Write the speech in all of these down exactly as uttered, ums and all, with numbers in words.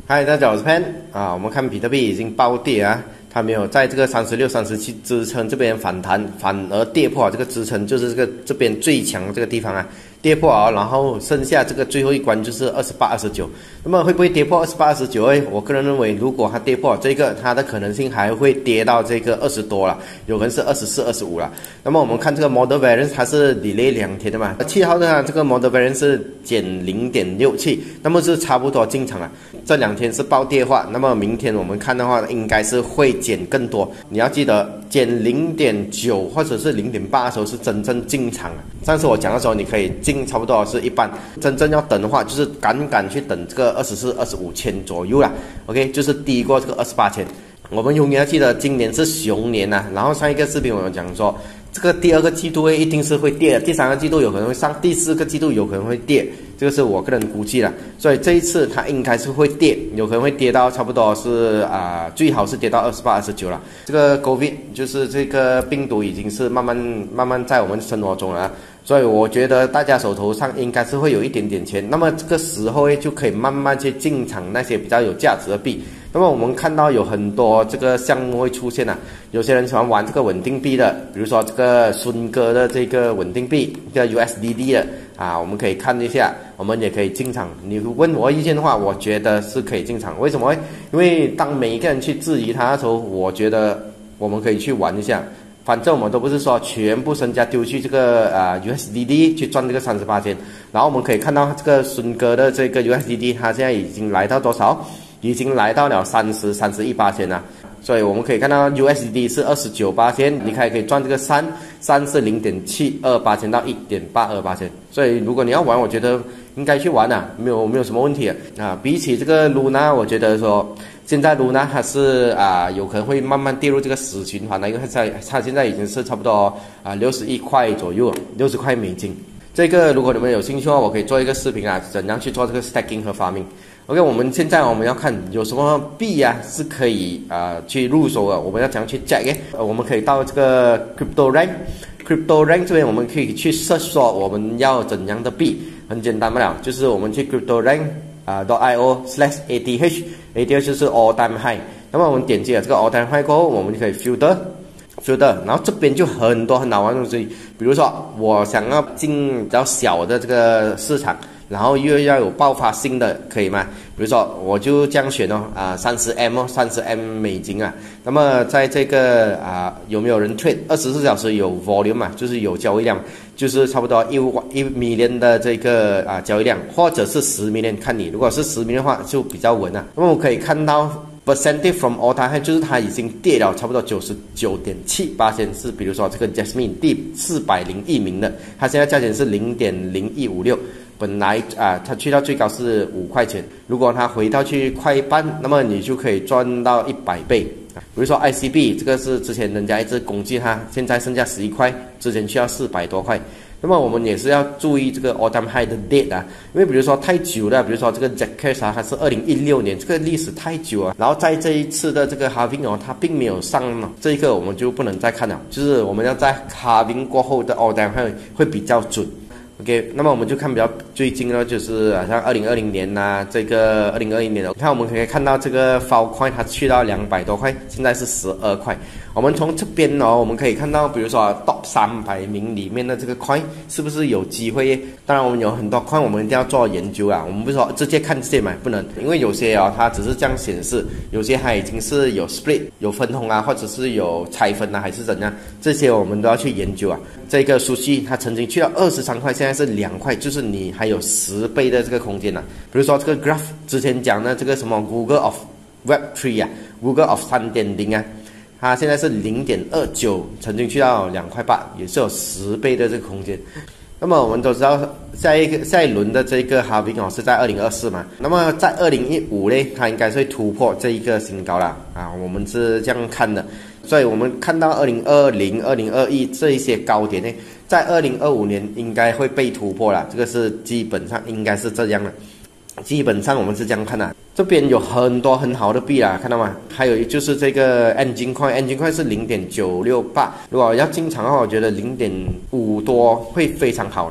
嗨，大家好，我是 Pan 啊。我们看比特币已经暴跌啊，它没有在这个三十六、三十七支撑这边反弹，反而跌破这个支撑，就是这个这边最强这个地方啊，跌破啊，然后剩下这个最后一关就是二十八、二十九。那么会不会跌破二十八、二十九？哎，我个人认为，如果它跌破这个，它的可能性还会跌到这个二十多了，有可能是二十四、二十五了。那么我们看这个 Model Variance， 它是 delay 两天的嘛，七号的这个 Model Variance 是减零点六七，那么是差不多进场了。这两天是暴跌的话，那么明天我们看的话，应该是会减更多。你要记得，减零点九或者是零点八的时候是真正进场了。上次我讲的时候，你可以进差不多是一半，真正要等的话，就是赶赶去等这个二十四、二十五千左右啦。OK， 就是低过这个二十八千。我们永远要记得，今年是熊年呐、啊。然后上一个视频我有讲说，这个第二个季度一定是会跌的，第三个季度有可能会上，第四个季度有可能会跌，这个是我个人估计的。所以这一次它应该是会跌，有可能会跌到差不多是啊、呃，最好是跌到二十八、二十九了。这个 COVID 就是这个病毒已经是慢慢慢慢在我们生活中了。所以我觉得大家手头上应该是会有一点点钱，那么这个时候就可以慢慢去进场那些比较有价值的币。那么我们看到有很多这个项目会出现啊，有些人喜欢玩这个稳定币的，比如说这个孙哥的这个稳定币，这个 U S D D 的啊，我们可以看一下，我们也可以进场。你问我意见的话，我觉得是可以进场。为什么？因为当每一个人去质疑它的时候，我觉得我们可以去玩一下。反正我们都不是说全部身家丢去这个啊、呃、U S D D 去赚这个三十八千，然后我们可以看到这个孙哥的这个 U S D D， 它现在已经来到多少？已经来到了三十、三十一八千了。所以我们可以看到 U S D D 是二十九八千，你还可以赚这个三，三是零点七二八千到一点八二八千。所以如果你要玩，我觉得应该去玩啊，没有没有什么问题啊。啊比起这个 Luna， 我觉得说。现在 Luna 它是啊、呃、有可能会慢慢跌入这个死循环的，因为它在它现在已经是差不多啊六十一块左右，六十块美金。这个如果你们有兴趣的话，我可以做一个视频啊，怎样去做这个 stacking 和 farming。OK， 我们现在我们要看有什么币啊是可以啊、呃、去入手的，我们要怎样去 check 诶？呃，我们可以到这个 Crypto Rank。Crypto Rank 这边我们可以去 search 说我们要怎样的币，很简单不了，就是我们去 Crypto Rank。啊、呃、，.io slash ATH，ATH 就是 all time high。那么我们点击了这个 all time high 过后，我们就可以 filter，filter， 然后这边就很多很好玩的东西，比如说我想要进比较小的这个市场，然后又要有爆发性的，可以吗？比如说我就这样选哦，啊三十 M 哦，三十 M 美金啊。那么在这个啊、呃、有没有人 trade 二十四小时有 volume 嘛，就是有交易量。就是差不多一一 million 的这个啊交易量，或者是十 million， 看你如果是十 million 的话就比较稳啊。那么我可以看到 percentage from all time high， 就是它已经跌了差不多九十九点七八千，是比如说这个 Jasmine 第四百零一名的，它现在价钱是零点零一五六。本来啊，它去到最高是五块钱，如果它回到去快一半，那么你就可以赚到一百倍。比如说 I C B 这个是之前人家一直攻击它，现在剩下十一块，之前需要四百多块。那么我们也是要注意这个 all time high 的 date 啊，因为比如说太久了，比如说这个 Jackass 啊，它是二零一六年，这个历史太久啊。然后在这一次的这个 halving 哦，它并没有上嘛，这一个我们就不能再看了，就是我们要在 halving 过后的 all time high 会比较准。OK， 那么我们就看比较最近呢，就是好像二零二零年呐、啊，这个二零二一年的，看我们可以看到这个 Filecoin 它去到两百多块，现在是十二块。我们从这边哦，我们可以看到，比如说 Top 三百名里面的这个 coin 是不是有机会？当然，我们有很多 coin 我们一定要做研究啊。我们不是说直接看这些买，不能，因为有些哦，它只是这样显示，有些它已经是有 split 有分红啊，或者是有拆分啊，还是怎样，这些我们都要去研究啊。这个熟悉它曾经去到二十三块，现在是两块，就是你还有十倍的这个空间呢、啊。比如说这个 graph 之前讲的这个什么 Google of Web 三 啊 ，Google of 三点零 啊。它现在是零点二九，曾经去到两块八，也是有十倍的这个空间。那么我们都知道，下一个下一轮的这个 halving 哦是在二零二四嘛。那么在二零一五呢，它应该是会突破这一个新高啦啊，我们是这样看的。所以我们看到二零二零、二零二一这一些高点呢，在二零二五年应该会被突破啦，这个是基本上应该是这样的。基本上我们是这样看的、啊，这边有很多很好的币啦，看到吗？还有就是这个 Engine Coin，Engine Coin 是零点九六八，如果要进场的话，我觉得零点五多会非常好了。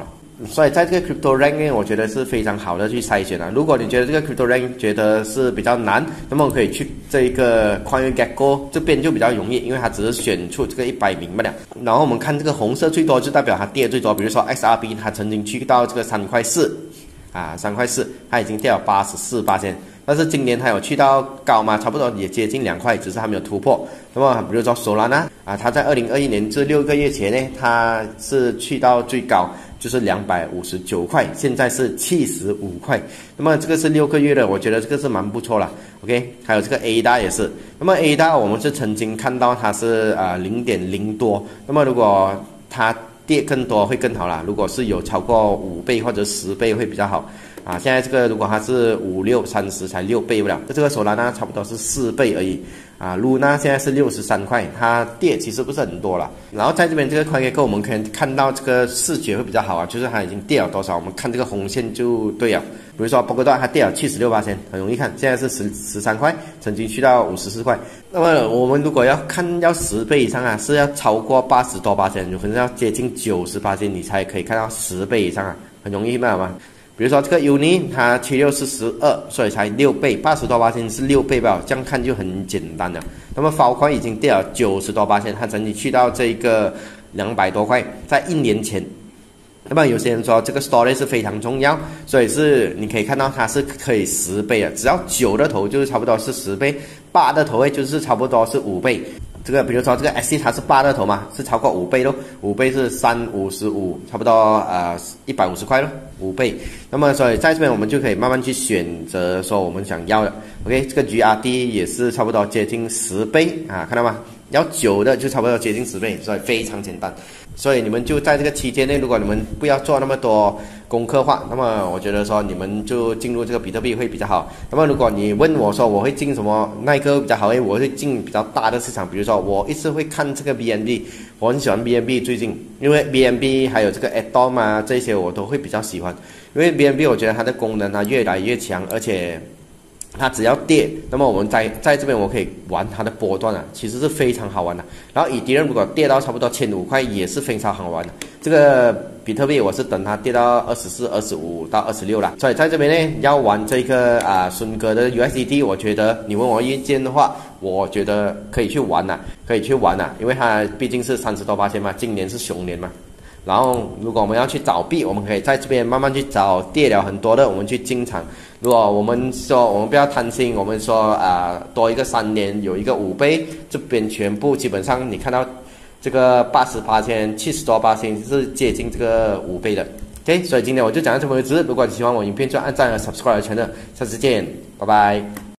所以在这个 crypto rank 呢，我觉得是非常好的去筛选啊。如果你觉得这个 crypto rank 觉得是比较难，那么可以去这一个 CoinGecko 这边就比较容易，因为它只是选出这个一百名罢了。然后我们看这个红色最多就代表它跌最多，比如说 X R B 它曾经去到这个三块四啊，三块四，它已经掉了八十四%。但是今年它有去到高嘛，差不多也接近两块，只是还没有突破。那么比如说 Solana 啊，它在二零二一年这六个月前呢，它是去到最高就是两百五十九块，现在是七十五块。那么这个是六个月的，我觉得这个是蛮不错了。OK， 还有这个 A D A 也是。那么 A D A 我们是曾经看到它是啊零点零多，那么如果它跌更多会更好啦，如果是有超过五倍或者十倍会比较好。啊，现在这个如果它是五六三十才六倍不了，这个手拉呢差不多是四倍而已。啊，Luna 现在是六十三块，它跌其实不是很多了。然后在这边这个 CoinGecko 我们可以看到这个视觉会比较好啊，就是它已经跌了多少，我们看这个红线就对了。比如说波哥段它跌了 百分之七十六， 很容易看，现在是十十三块，曾经去到五十四块。那么我们如果要看要十倍以上啊，是要超过八十多%，有可能要接近九十%，你才可以看到十倍以上啊，很容易卖吗？比如说这个 Uni 它七六是十二，所以才六倍，八十多%是六倍吧，这样看就很简单了。那么Filecoin已经跌了九十多%，它曾经去到这个两百多块，在一年前。那么有些人说这个 story 是非常重要，所以是你可以看到它是可以十倍的，只要九的头就是差不多是十倍，八的头就是差不多是五倍。这个比如说这个 S C 它是八的头嘛，是超过五倍咯，五倍是三五十五，差不多呃一百五十块咯，五倍。那么所以在这边我们就可以慢慢去选择说我们想要的。OK， 这个 G R D 也是差不多接近十倍啊，看到吗？要九的就差不多接近十倍，所以非常简单。所以你们就在这个期间内，如果你们不要做那么多功课化，那么我觉得说你们就进入这个比特币会比较好。那么如果你问我说我会进什么那一个比较好，因为我会进比较大的市场，比如说我一直会看这个 B N B， 我很喜欢 B N B 最近，因为 B N B 还有这个 Atom 啊这些我都会比较喜欢，因为 B N B 我觉得它的功能啊越来越强，而且它只要跌，那么我们在在这边我可以玩它的波段啊，其实是非常好玩的。然后以敌人如果跌到差不多千五块也是非常好玩的。这个比特币我是等它跌到二十四、二十五到二十六啦，所以在这边呢要玩这个啊孙哥的 U S D T， 我觉得你问我意见的话，我觉得可以去玩呐、啊，可以去玩呐、啊，因为它毕竟是三十多八千嘛，今年是熊年嘛。然后如果我们要去找币，我们可以在这边慢慢去找跌了很多的，我们去进场。如果我们说我们不要贪心，我们说啊、呃、多一个三年有一个五倍，这边全部基本上你看到这个八十八千、七十多八千是接近这个五倍的。OK， 所以今天我就讲到这么为止。如果你喜欢我影片，就按赞和 subscribe 我的 channel，下次见，拜拜。